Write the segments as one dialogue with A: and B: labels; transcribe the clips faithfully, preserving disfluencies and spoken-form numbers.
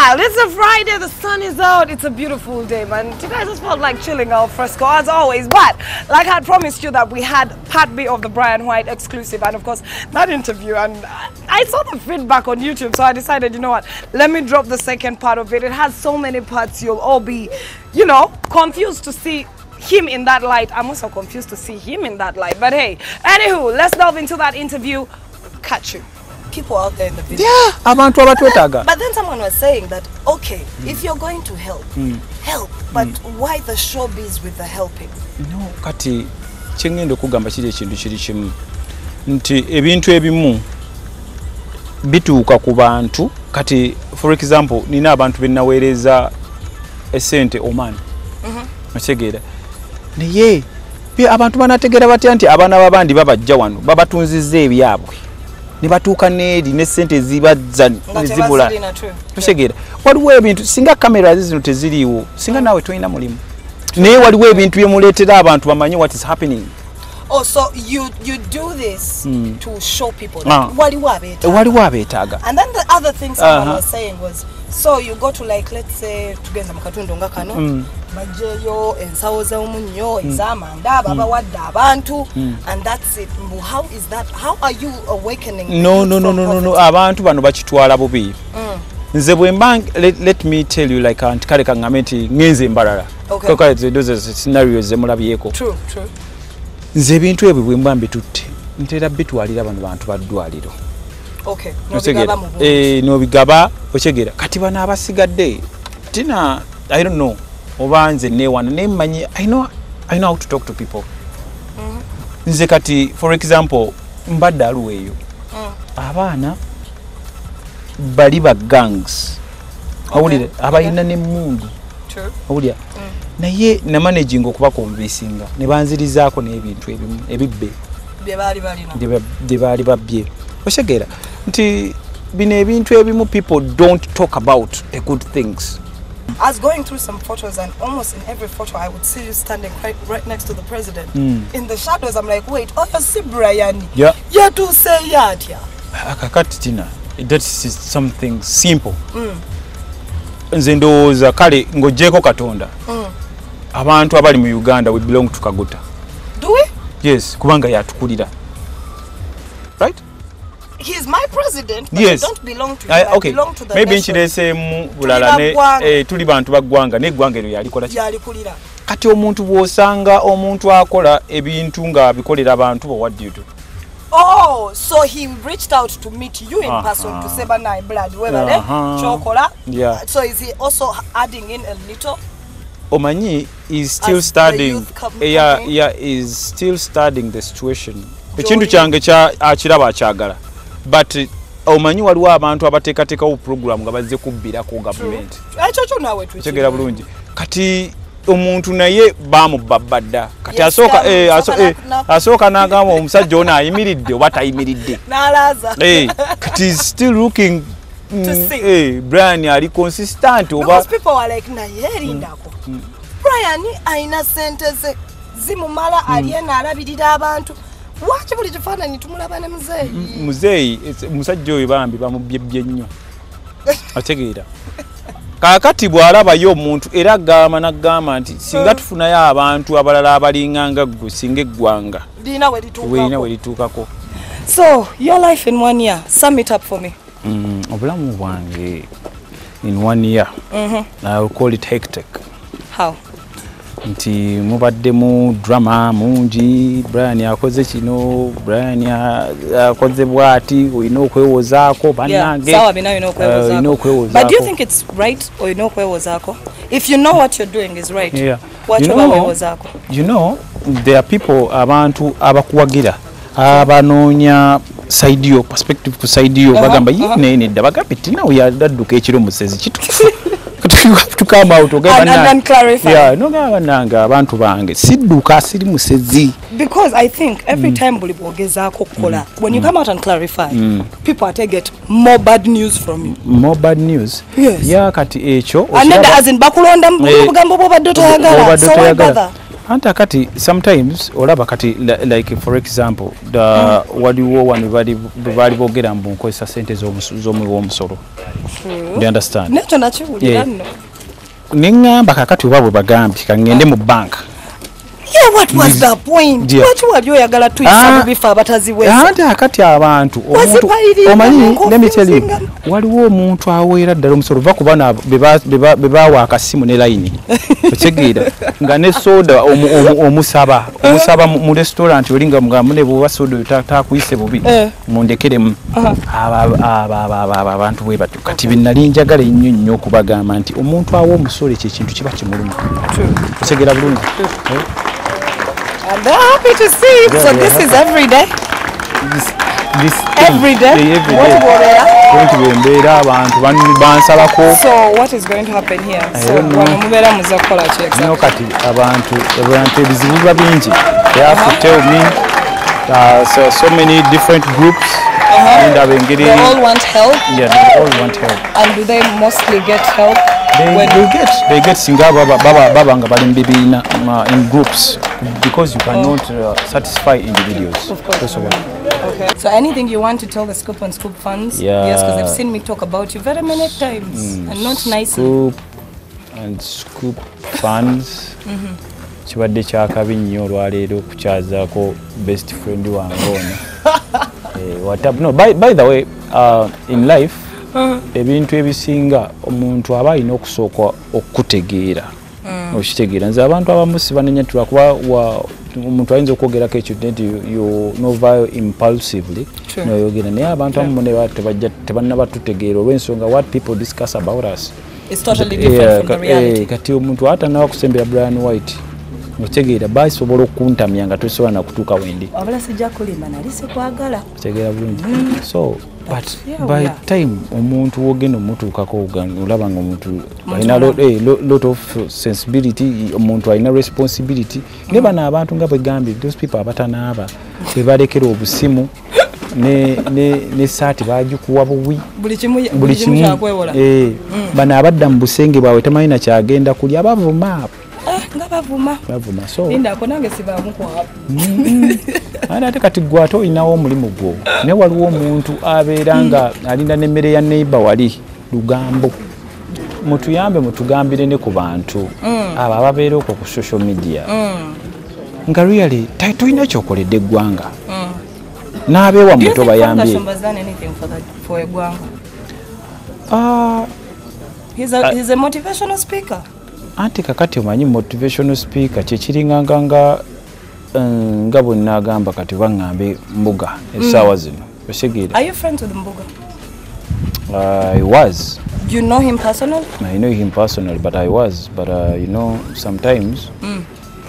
A: wild. It's a Friday, the sun is out. It's a beautiful day, man. Today I just felt like chilling out fresco as always. But like I had promised you that we had part B of the Brian White exclusive, and of course that interview, and I saw the feedback on YouTube, so I decided, you know what, let me drop the second part of it. It has so many parts, you'll all be, you know, confused to see him in that light. I'm also confused to see him in that light. But hey, anywho, let's delve into that interview. Catch you. People out there in the video.
B: Yeah, abantu abatwetaga.
A: But then someone was saying that, okay, mm. if you're going to help, mm. help, but mm. why the showbiz with the helping?
B: No, kati chengendo kugamba chile chindu chili chimu. Nti ebintu ebimu bituuka ku bantu. Kati for example, nina abantu benaweereza esente Oman. Mhm. Machegera. Naye bi abantu banategera batya nti abana babandi babajja wano babatunzizze ebyabwe. Ne batuuka needi ne sente zibazza zibula. Tushegera. Waliwo ebintu singa kamera zino teziriwo, singa nawe toyina mulimu. Naye waliwo ebintu byemuleetera abantu bamanye what is happening.
A: Oh, so you you do this mm. to show people that
B: ah.
A: waliwo abeetaaga.
B: Waliwo abeetaaga.
A: And then the other thing someone
B: uh -huh.
A: was saying was, so you go to like, let's say tugenza mu katundu nga kano mm. bajeyo ensawo z'omunnyo ez'amanda baba wadde abantu and that's it. How is that? How are you awakening?
B: No no no no no no abantu bano bakitwala bubi. Mm. Nze bwemba let, let me tell you like anti kale kangame nti ngenze mbalala.
A: Okay.
B: Kale those scenarios zemulabyeko.
A: True, true.
B: Nze bintu ebyo bwemba mbitutte ntera bitwalira bano bantu baddwaliro.
A: Okay. No bigaba mu buntu.
B: Eh no bigaba ochegera kati bana abasigadde tina I don't know obanze ne wana ne manyi I know I know how to talk to people. Mhm. Mm Nze kati for example mbadde aluweyo. Mm. Abaana bali ba gangs. Awulire okay. Abayina ne mundu.
A: True.
B: Awulira. Mm. Naye na managing okuba convincing ne banzirizaako n'ebintu ebimu ebibbe.
A: Bye bali balina.
B: Bye bali babye. Oshegera nti bine ebintu ebimu people don't talk about the good things.
A: I was going through some photos and almost in every photo I would see you standing right, right next to the president. Mm. In the shadows I'm like, wait, oh you see Brian.
B: Yeah.
A: You to say that yeah.
B: Akakati tina. That is something simple. Mm. Nze ndowooza kale ng'oggyeko Katonda. Mm. Abantu abali mu Uganda we belong to Kaguta.
A: Do we?
B: Yes, kubanga yatukulira. Right?
A: He is my president, but
B: yes.
A: I don't belong to him.
B: I, okay.
A: I belong to the
B: maybe
A: nation.
B: nchirese mu bulala ne eh tuli bantu baggwanga ne ggwanga eno yalikola ki?
A: Yalikulira.
B: Kati omuntu bw'osanga omuntu akola ebintu nga bikolera abantu bo what do you do?
A: Oh, so he reached out to meet you in uh -huh. person to say banai blood whether uh -huh. chokola.
B: Yeah.
A: So is he also adding in a little?
B: Omanyi is still As studying. Yeah, yeah, is still studying the situation. Ekintu kyange kya akiraba akyagala. But omanyi waliwo abantu abateekateeka ku program nga bazze kubbira ku government.
A: Ekyo kyo nawe tukitegera.
B: Tegera bulungi. Kati omuntu naye bamubabadda. Kati asoka eh asoka n'agamba omusajja ono ayimiridde oba tayimiridde.
A: N'alaza.
B: Eh kati still looking
A: to see.
B: Eh Brian ali consistent oba.
A: Because people were like na yerindako. Brian aina sente ze zimumala aliena alabirira abantu. Wachi buli kifaananyi tumulaba ne muzeeyi.
B: Muzeeyi musajja oyo bambi bamubyebbye nnyo. Ategeera. Kakati bw'alaba yo omuntu era agamba n'agamba nti singa tufunayo abantu abalala abalinganga ggwe singa eggwanga.
A: Lina we lituukako.
B: Lina we lituukako.
A: So, your life in one year, sum it up for me.
B: Mm, obulamu bwange in one year. Mm-hmm. I will call it hectic.
A: How?
B: Nti mubadde mu drama mungi Brian yakoze kino Brian yakoze bwati oyina okwewozaako bannange
A: sawa bina oyina okwewozaako. But do you think it's right or oyina okwewozaako? If you know what you're doing is right,
B: yeah.
A: What you know,
B: you know there are people abantu abakuwagira abanoonya side yo perspective ku side yo bagamba yine nedda bagambe tina uyadduka ekiro musezi kitufu. You have to come out okay,
A: and, and then clarify.
B: Yeah, no nanga abantu bange sidduka siri musezi.
A: Because I think every mm. time buli bwogezaako kukola mm. when you mm. come out and clarify mm. people are to get more bad news from you.
B: More bad news?
A: Yes.
B: Yeah, kati ekyo
A: and then as in bakulonda mu bugambo bwo badde toyagala. So why bother?
B: anta kati sometimes olaba kati like for example the mm. waliwo wano bali bali bogera mbu nkozesa sente z'omuwi w'omusolo. Do you understand?
A: Nekyo nakiwulira nno.
B: Nengamba kakati oba bwe bagambye kangende mu bank.
A: Yeah, what was the point? Lwaki wali oyagala tuyisa mu bifa abataziweza?
B: Ate akati abantu omuntu omanyi let me tell you waliwo omuntu aweera ddala omusolo va ku bana be bawa akasimu ne layini okitegera nga ne soda omusaba omusaba mu restaurant olinga mugambo ne bwa soda takuyise bubi mundekeremu abantu bwe batyo kati binali njagala ennyo nnyo okubagamba nti omuntu awo omusolo ekyo ekintu kiba kimuluma okitegera bulungi.
A: And they're happy to see it. Yeah, so this is every day?
B: This, this
A: every day?
B: Every day. Going to be in bed,
A: so what is going to happen here?
B: I
A: so
B: when
A: muzakola
B: exactly. No kati abantu abantu ebizibu babingi. They have uh-huh. to tell me uh, so, so many different groups.
A: Uh-huh.
B: And
A: they all want help?
B: Yeah, they all want help.
A: And do they mostly get help?
B: They,
A: when
B: they get they get singa baba baba baba nga bali mbibina in groups because you cannot uh, satisfy individuals.
A: Of course. That's okay. So anything you want to tell the Scoop and Scoop fans?
B: Yeah.
A: Yes, because they've seen me talk about you very many times mm. and not nicely.
B: Scoop and Scoop fans. Mhm. Kibadde kyakabi nnyo olwaleero okukyazaako best friend wange ono. eh, what up? No, by by the way, uh, in life. Uh-huh. Ebintu ebisinga omuntu aba alina okusooka okutegeera okitegeera nze abantu abamu sibanenya tulwakuba omuntu ayinza okwogerako ekyo nti you know value impulsively noyogera naye abantu abamu ne tebajja tebannaba tutegeera olw'ensonga what people discuss about us
A: it's totally different from the reality.
B: Kati omuntu atanaba kusembera Brian White otegeera basobola okuntamya nga tosobola na kutuuka wendi
A: wabula sijja kulimba nali sikwagala
B: otegeera bulungi so but yeah, by yeah. time omuntu wogenda omutuukako olaba nga omuntu alina lot of sensibility omuntu alina responsibility mm. ne bano abantu nga bwegambye those people abatanaaba bwe balekera obusimu ne ne ne saati bagikuwa buwi
A: buli kimu buli kimu kyakwewola
B: eh mm. bano abadda mu busenge bwawe tamanyi na kyagenda kulya abavuma
A: eh nga bavuma
B: bavuma so
A: linda ko nange sibamu kwa hapo
B: ana ate kati gwato olinawo omulimu gwo ne waliwo omuntu abeeranga mm. alinda n'emmere ya neighbor wali lugambo mutuyambe mutugambire ne ku bantu mm. abo ababeera okwo ku social media mm. nga really tulina kyokoledde eggwanga mm. n'abeewa muto bayambye
A: uh, he's, a, he's a motivational speaker.
B: Anti kakati omanyi motivational speaker kyekiringanga nga nga bwe nagamba kati bangambe Mbuga essaawa zino osegeera.
A: Are you friends with Mbuga?
B: Uh, I was.
A: Do you know him personally?
B: I know him personally, but I was. But uh, you know, sometimes mm.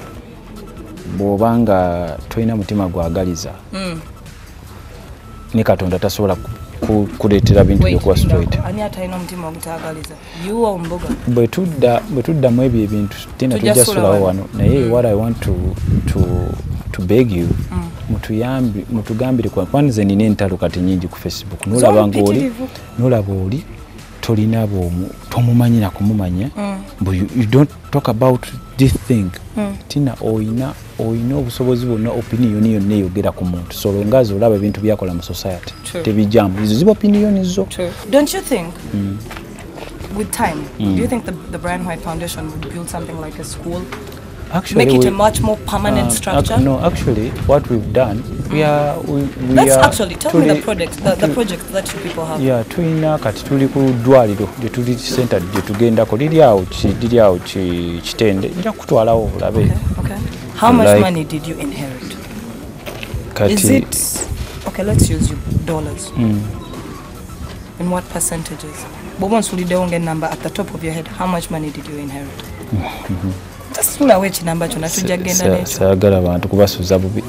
B: bw'obanga tolina mutima gwagaliza mm. ne Katonda tasobola kuleetera bintu byokuba straight.
A: Ani atalina mutima ogutagaliza? You or Mbuga?
B: Bwe tudda bwe tuddamu ebyo ebintu tena tujja sulawo wano naye mm. what I want to to to beg you mm. mutuyambi mutugambire kwa kwanza nina entalo kati nyingi ku Facebook nolaba ngoli nolaba oli tolina bomu tomumanyi na kumumanya mm. but you, you don't talk about this thing mm. tina oina oina obusobozi bonna opinion yo ne yogera ku muntu so longazo olaba ebintu byakola mu society tebijamu izo zibo opinion zo.
A: Don't you think mm. with time mm. do you think the, the Brian White Foundation would build something like a school?
B: Actually,
A: make it
B: we,
A: a much more permanent uh, structure?
B: Ac no, actually, what we've done, we are... We, we
A: Let's
B: are
A: actually, tell me the project, the, the project that you people have.
B: Yeah, tuina kati tuli ku dwaliro, je tuli center, je tugenda ko, lili awo, lili awo, chitende, ila kutwalawo, labe.
A: Okay, okay. How much like, money did you inherit?
B: Kati,
A: is it... Okay, let's use you, dollars. Mm. In what percentages? But once we don't get number at the top of your head, how much money did you inherit?
B: Mm-hmm.
A: Tasula wechi namba chona tujja genda necho.
B: Sagala abantu kubasuza bubi.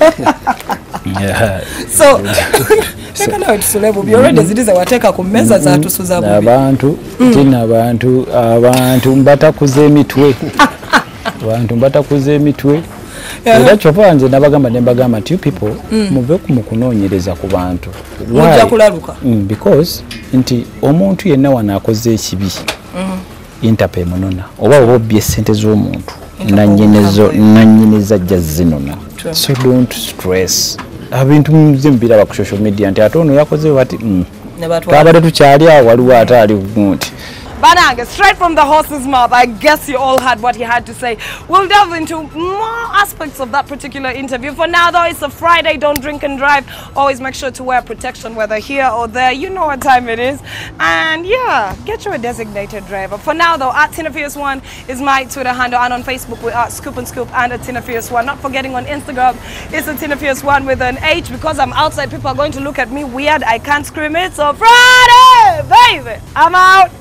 B: Yeah.
A: So seka nawe tusule bubi already zidiza wateka ku meza za tusuza bubi.
B: Abantu tina abantu abantu mbata kuze emitwe. Abantu mbata kuze emitwe. Era chopanje nabagamba nembagamba two people muve ku mukunonyereza ku bantu.
A: Mujja kulaluka.
B: Because nti omuntu yenna wana akoze ekibi. Interpay munona oba obobye sente z'omuntu nanyinezo nanyineza jazinona. So don't stress. Abintu mzimbira ba ku social media nti atono yakoze bati mm. Kabade tukyali awo waliwo atali kunti.
A: Bananga, straight from the horse's mouth. I guess you all heard what he had to say. We'll delve into more aspects of that particular interview. For now, though, it's a Friday. Don't drink and drive. Always make sure to wear protection, whether here or there. You know what time it is. And yeah, get you a designated driver. For now, though, at Tina Fierce One is my Twitter handle. And on Facebook, we are Scoop and Scoop and at Tina Fierce One. Not forgetting on Instagram, it's a Tina Fierce One with an H. Because I'm outside, people are going to look at me weird. I can't scream it. So Friday, baby, I'm out.